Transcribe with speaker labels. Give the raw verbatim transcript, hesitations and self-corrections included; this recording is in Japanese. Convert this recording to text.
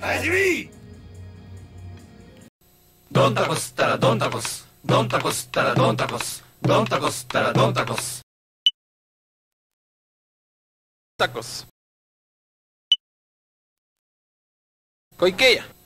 Speaker 1: 始め。
Speaker 2: ドンタコ吸ったらドンタコス、ドンタコ吸ったらドンタコス、ドンタコ吸ったらドンタコス。
Speaker 3: タコス。小池屋。